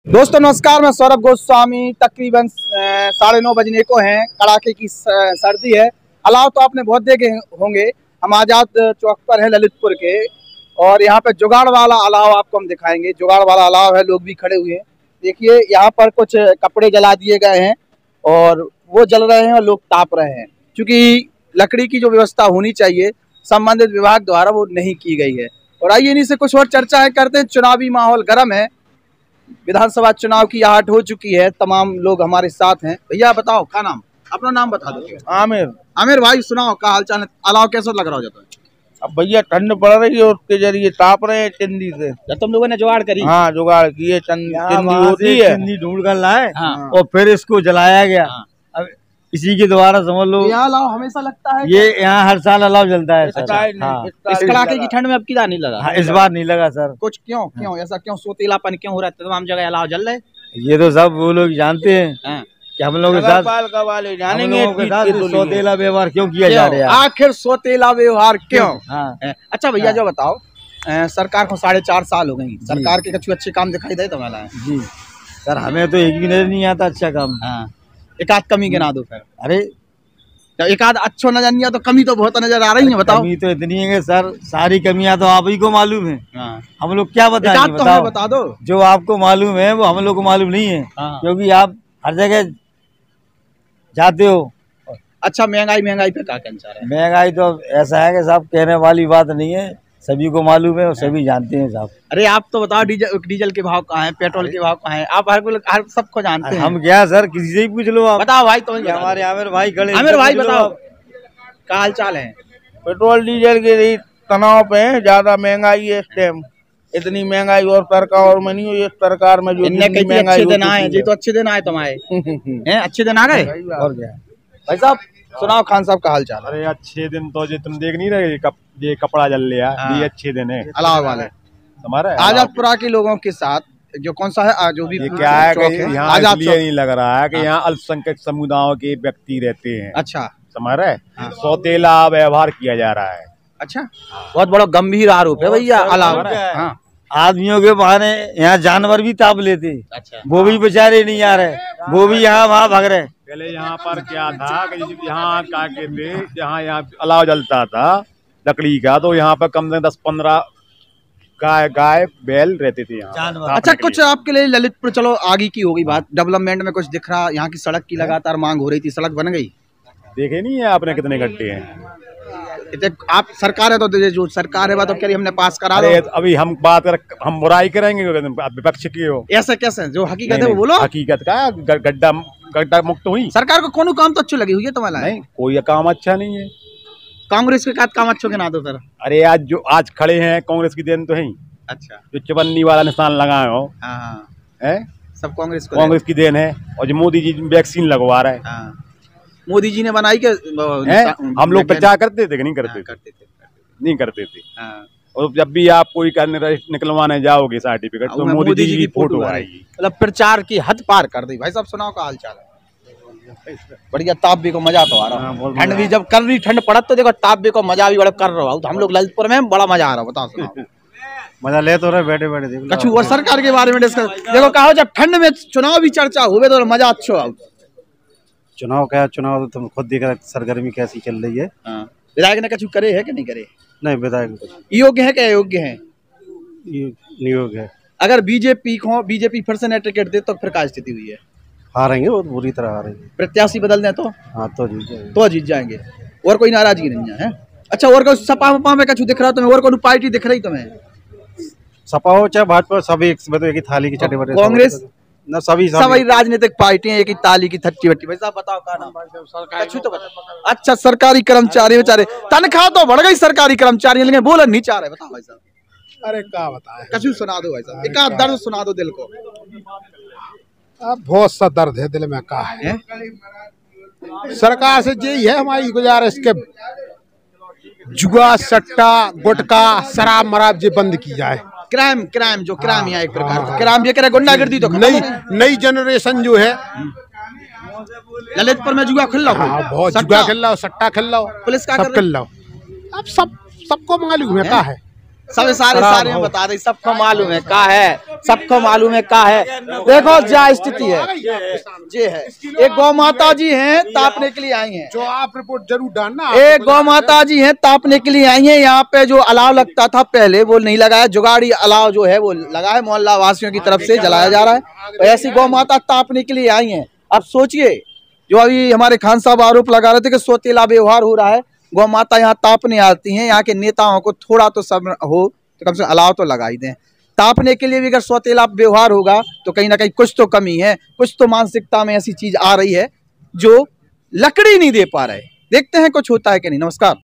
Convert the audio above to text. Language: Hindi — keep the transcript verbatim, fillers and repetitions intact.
दोस्तों नमस्कार, मैं सौरभ गोस्वामी। तकरीबन साढ़े नौ बजने को हैं, कड़ाके की सर्दी है। अलाव तो आपने बहुत देखे होंगे। हम आज़ाद चौक पर हैं ललितपुर के, और यहाँ पे जुगाड़ वाला अलाव आपको हम दिखाएंगे। जुगाड़ वाला अलाव है, लोग भी खड़े हुए हैं। देखिए यहाँ पर कुछ कपड़े जला दिए गए हैं और वो जल रहे हैं और लोग ताप रहे हैं, क्योंकि लकड़ी की जो व्यवस्था होनी चाहिए संबंधित विभाग द्वारा वो नहीं की गई है। और आइए इन्हीं से कुछ और चर्चा करते हैं। चुनावी माहौल गर्म है, विधानसभा चुनाव की आहट हो चुकी है। तमाम लोग हमारे साथ हैं। भैया बताओ, क्या नाम, अपना नाम बता दो। आमिर। आमिर भाई सुनाओ, क्या हाल चाल है? अलाव कैसा लग रहा हो जाता है? अब भैया ठंड पड़ रही है, उसके जरिए ताप रहे हैं चिंदी से। जब तुम लोगों ने जुगाड़ करी? हाँ जुगाड़ किए, चिंदी होती है, चिंदी ढूंढ कर लाए। हाँ। और फिर इसको जलाया गया। हाँ। अब इसी के द्वारा समझ लो, यहाँ अलाव हमेशा लगता है। ये यहाँ हर साल अलाव जलता है सर। हाँ। इस कड़ाके की ठंड में अब की नहीं लगा? हाँ, इस बार नहीं लगा सर। कुछ क्यों क्यों ऐसा क्यों सोतीलापन क्यों हो रहा है? तमाम जगह अलाव जल रहे। ये तो सब वो लोग जानते हैं कि हम लोग के साथ वाले जानेंगे सोतेला व्यवहार क्यों किया जा रहा है। आखिर सोतेला व्यवहार क्यों? हाँ। अच्छा भैया जो बताओ, अ, सरकार को साढ़े चार साल हो गई, सरकार के कुछ अच्छे काम दिखाई दे तुम्हारा? जी सर, हमें तो एक भी नजर नहीं आता अच्छा काम। हाँ। एक आध कमी गिना दो फिर। अरे एक आध अच्छो नजर नहीं आ तो कमी तो बहुत नजर आ रही है। बताओ। कमी तो इतनी है सर, सारी कमियां तो आप ही को मालूम है। हाँ। हम लोग क्या बताएं? तो बताओ, बता दो। जो आपको मालूम है वो हम लोग को मालूम नहीं है। हाँ। क्योंकि आप हर जगह जाते हो। अच्छा, महंगाई महंगाई पे क्या कहना है? महंगाई तो ऐसा है कि साहब कहने वाली बात नहीं है, सभी को मालूम है और सभी जानते हैं साहब। अरे आप तो बताओ, डीजल डीजल के भाव कहाँ है, पेट्रोल के भाव कहाँ है? आप हर को हर सबको जानते हैं। हम क्या सर, किसी से ही पूछ लो आप। बताओ भाई। तो हमारे आमिर भाई खड़े। आमिर भाई बताओ, क्या हाल चाल है? पेट्रोल डीजल के तनाव पे है, ज्यादा महंगाई है इस टाइम। इतनी महंगाई और सरकार में नहीं हुई, इस सरकार में जो अच्छे दिन आए जी, तो अच्छे दिन आए तुम्हारे हैं, अच्छे दिन आ गए। और क्या भाई साहब सुनाओ, खान साहब का हाल चाल? अरे अच्छे दिन तो जो तुम देख नहीं रहे, कप, ये कपड़ा जल लिया। हाँ। ये अच्छे दिन है अलाव वाले हमारा। आजादपुरा के लोगों के साथ जो कौन सा है, जो भी ये क्या है कि यहाँ आजाद इसलिए नहीं लग रहा है कि हाँ। यहाँ अल्पसंख्यक समुदायों के व्यक्ति रहते हैं। अच्छा। समझ रहे? हाँ। सौतेला व्यवहार किया जा रहा है। अच्छा, बहुत बड़ा गंभीर आरोप है भैया। अलाव हाँ। आदमियों के बहाने यहाँ जानवर भी ताप लेते। अच्छा। वो भी बेचारे नहीं आ रहे, वो भी यहाँ वहाँ भाग रहे। पहले यहाँ पर क्या था कि यहाँ क्या कहते, जहाँ यहाँ अलाव जलता था लकड़ी का, तो यहाँ पर कम से कम दस पंद्रह गाय गाय बैल रहते थे यहाँ। अच्छा, कुछ आपके लिए ललितपुर, चलो आगे की होगी बात, डेवलपमेंट में कुछ दिख रहा? यहाँ की सड़क की लगातार मांग हो रही थी, सड़क बन गई? देखे नहीं है आपने कितने गड्ढे हैं? आप सरकार है तो जो सरकार है वो तो कह रही हमने पास करा दो। अभी हम बात कर, हम बुराई करेंगे विपक्ष की हो। ऐसे कैसे? जो हकीकत है वो बोलो। हकीकत का गड्ढा गड्ढा मुक्त हुई। सरकार को कौन काम तो अच्छी लगी हुई है तुम्हारा? नहीं, कोई काम अच्छा नहीं है। कांग्रेस के साथ काम अच्छो के ना दो सर। अरे आज जो आज खड़े हैं कांग्रेस की देन तो है। अच्छा। जो चवन्नी वाला निशान लगाए हो, हाँ, है सब कांग्रेस को, कांग्रेस की देन है। और जो मोदी जी वैक्सीन लगवा रहे हैं, हाँ। मोदी जी ने बनाई के हम लोग प्रचार करते थे कि नहीं करते? हाँ, करते थे, नहीं करते थे। हाँ। और जब भी आप कोई करने निकलवाने जाओगे सर्टिफिकेट, तो मोदी जी की फोटो आएगी। मतलब प्रचार की हद पार कर दी। भाई साहब सुनाओ, का हाल चाल है? बढ़िया। ताप भी को मजा तो आ रहा है, ठंड भी जब कर रही, ठंड पड़त तो देखो ताप भी को मजा भी बड़ा कर रहा हूँ। तो हम लोग ललितपुर में बड़ा मजा आ रहा है। बताओ सुनाओ। मजा ले तो रहे बैठे बैठे देख। कछु और सरकार के बारे में डिस्कस देखो, कहा जब ठंड में चुनाव भी चर्चा हुए तो मजा अच्छा आओ। चुनाव क्या चुनाव, तो तुम खुद देख रहे सरगर्मी कैसी चल रही है। विधायक ने कछु करे है कि नहीं करे? नहीं, विधायक योग्य है क्या अयोग्य है? नियोग है। अगर बीजेपी को बीजेपी फिर से टिकट दे तो फिर क्या स्थिति हुई है? हारेंगे, बहुत बुरी तरह हारेंगे। प्रत्याशी बदल दें तो? हाँ, तो जीत जाएंगे। तो जीत जाएंगे। और कोई नाराजगी नहीं है? अच्छा, और कोई सपा वपा में कछु दिख रहा तुम्हें? और कोई पार्टी दिख रही तुम्हें? सपा हो चाहे भाजपा, सभी एक तो एक ही थाली की चटे बटे। कांग्रेस न सभी सभी राजनीतिक पार्टियां एक ही ताली की थच्ची बट्टी। भाई साहब बताओ का नाम? कछु तो बताओ। अच्छा, सरकारी कर्मचारी बेचारे तनख्वाह तो बढ़ गई सरकारी कर्मचारी, लेकिन बोलन नहीं चाह रहे। बताओ भाई साहब। अरे क्या बताए, कछु सुना दो भाई साहब, एक आध दर्द सुना दो दिल को। अब बहुत सा दर्द है दिल में। का है सरकार से यही है हमारी गुजारिश के जुआ सट्टा गुटखा शराब मराब जी बंद की जाए। क्राइम क्राइम जो क्राइम यहाँ एक प्रकार का क्राइम ये करे, गुंडागर्दी तो नई नई जनरेशन जो है ललितपुर में जुआ खेल रहा हो, बहुत जुआ खेल रहा हो, सट्टा खेल रहा हो, पुलिस का सब खेल रहा हो। अब सब सबको मालूम है का है। सब सारे सारे में बता दे, सबको मालूम है का है, सबको मालूम है का है। देखो क्या स्थिति है, ये है एक गौ माता जी हैं तापने के लिए आई हैं, जो आप रिपोर्ट जरूर डालना। एक गौ माता जी हैं तापने के लिए आई हैं। यहाँ पे जो अलाव लगता था पहले वो नहीं लगाया, जुगाड़ी अलाव जो है वो लगा है, मोहल्ला वासियों की तरफ से जलाया जा रहा है। तो ऐसी गौ माता तापने के लिए आई हैं। अब सोचिए, जो अभी हमारे खान साहब आरोप लगा रहे थे कि सौतेला व्यवहार हो रहा है, गौ माता यहाँ तापने आती हैं, यहाँ के नेताओं को थोड़ा तो सब्र हो तो कम से कम अलाव तो लगा ही दें। तापने के लिए भी अगर सौतेला व्यवहार होगा तो कहीं ना कहीं कुछ तो कमी है, कुछ तो मानसिकता में ऐसी चीज आ रही है जो लकड़ी नहीं दे पा रहे। देखते हैं कुछ होता है कि नहीं। नमस्कार।